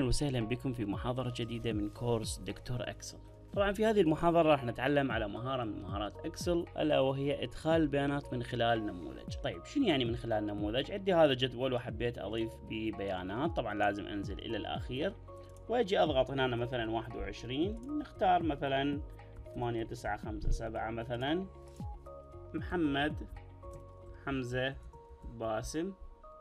وسهلا بكم في محاضرة جديدة من كورس دكتور اكسل. طبعا في هذه المحاضرة راح نتعلم على مهارة من مهارات اكسل، الا وهي ادخال البيانات من خلال نموذج. طيب شنو يعني من خلال نموذج؟ عندي هذا جدول وحبيت اضيف ببيانات، طبعا لازم انزل الى الاخير واجي اضغط هنا مثلا 21، نختار مثلا 8957 مثلا محمد حمزة باسم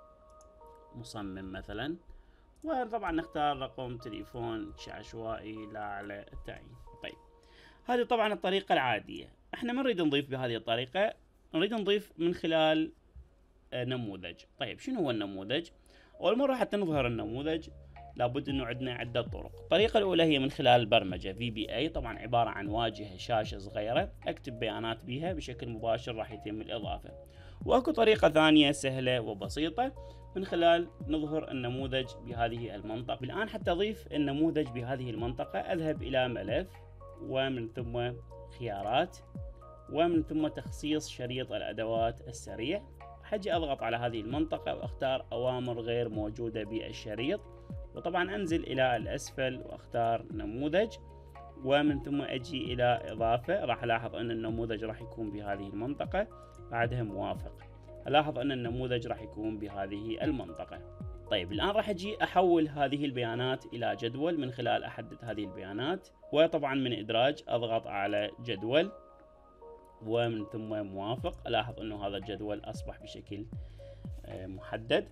مصمم مثلا، وطبعا نختار رقم تليفون عشوائي لا على التعيين. طيب هذه طبعا الطريقة العادية. احنا ما نريد نضيف بهذه الطريقة، نريد نضيف من خلال نموذج. طيب شنو هو النموذج؟ اول مرة حتى نظهر النموذج لابد انه عندنا عدة طرق. الطريقة الاولى هي من خلال البرمجة VBA، طبعا عبارة عن واجهة شاشة صغيرة اكتب بيانات بها بشكل مباشر راح يتم الاضافة. واكو طريقة ثانية سهلة وبسيطة من خلال نظهر النموذج بهذه المنطقة. الآن حتى أضيف النموذج بهذه المنطقة أذهب إلى ملف ومن ثم خيارات ومن ثم تخصيص شريط الأدوات السريع. حجي أضغط على هذه المنطقة وأختار أوامر غير موجودة بالشريط، وطبعا أنزل إلى الأسفل وأختار نموذج ومن ثم أجي إلى إضافة. راح ألاحظ أن النموذج راح يكون بهذه المنطقة، بعدها موافق. ألاحظ أن النموذج راح يكون بهذه المنطقة. طيب الآن راح أجي أحول هذه البيانات إلى جدول من خلال أحدد هذه البيانات، وطبعا من إدراج أضغط على جدول ومن ثم موافق. ألاحظ أنه هذا الجدول أصبح بشكل محدد.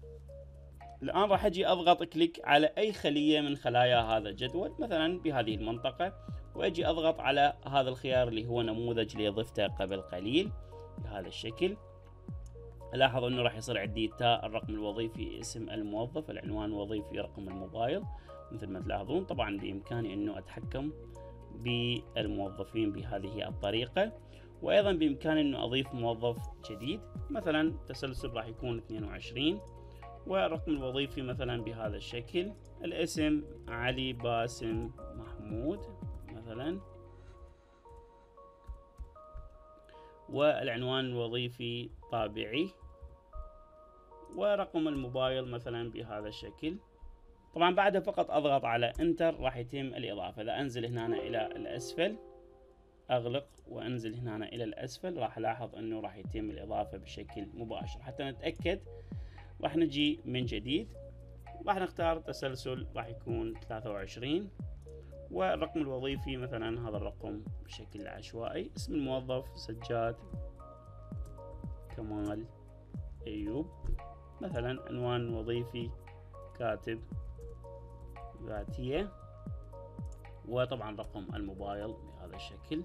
الآن راح أجي أضغط كليك على أي خلية من خلايا هذا الجدول مثلا بهذه المنطقة، وأجي أضغط على هذا الخيار اللي هو نموذج اللي ضفته قبل قليل بهذا الشكل. ألاحظ أنه راح يصير عندي تاء الرقم الوظيفي اسم الموظف، العنوان الوظيفي رقم الموبايل مثل ما تلاحظون. طبعا بإمكاني أنه أتحكم بالموظفين بهذه الطريقة، وأيضا بإمكاني أنه أضيف موظف جديد مثلا تسلسل راح يكون 22، والرقم الوظيفي مثلا بهذا الشكل، الاسم علي باسم محمود مثلا، والعنوان الوظيفي طابعي، ورقم الموبايل مثلا بهذا الشكل. طبعا بعدها فقط اضغط على انتر راح يتم الاضافة. اذا انزل هنا الى الاسفل اغلق وانزل هنا الى الاسفل راح الاحظ انه راح يتم الاضافة بشكل مباشر. حتى نتأكد راح نجي من جديد، راح نختار تسلسل راح يكون 23، والرقم الوظيفي مثلا هذا الرقم بشكل عشوائي، اسم الموظف سجاد كمال أيوب مثلا، عنوان وظيفي كاتب ذاتية، وطبعا رقم الموبايل بهذا الشكل.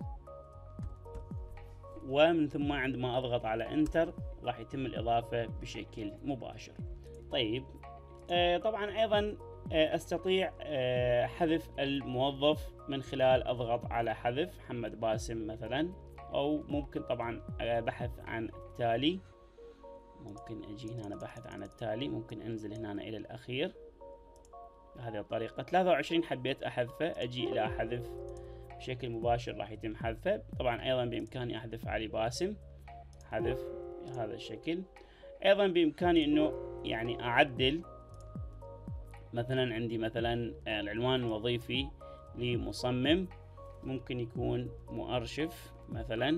ومن ثم عندما أضغط على انتر راح يتم الإضافة بشكل مباشر. طيب طبعا أيضا أستطيع حذف الموظف من خلال أضغط على حذف محمد باسم مثلا، أو ممكن طبعا بحث عن التالي. ممكن أجي هنا بحث عن التالي، ممكن أنزل هنا إلى الأخير بهذه الطريقة. 23 حبيت أحذفه، أجي إلى حذف بشكل مباشر راح يتم حذفه. طبعا أيضا بإمكاني أحذف علي باسم، حذف بهذا الشكل. أيضا بإمكاني أنه يعني أعدل مثلا، عندي مثلا العنوان الوظيفي لمصمم ممكن يكون مؤرشف مثلا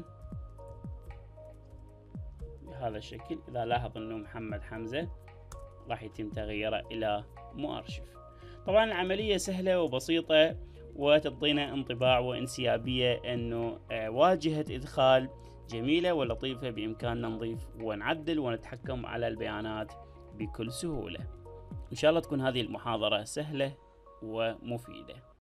بهذا الشكل. إذا لاحظ أنه محمد حمزة راح يتم تغييره إلى مؤرشف. طبعا العملية سهلة وبسيطة وتعطينا انطباع وانسيابية أنه واجهة إدخال جميلة ولطيفة، بإمكاننا نضيف ونعدل ونتحكم على البيانات بكل سهولة. إن شاء الله تكون هذه المحاضرة سهلة ومفيدة.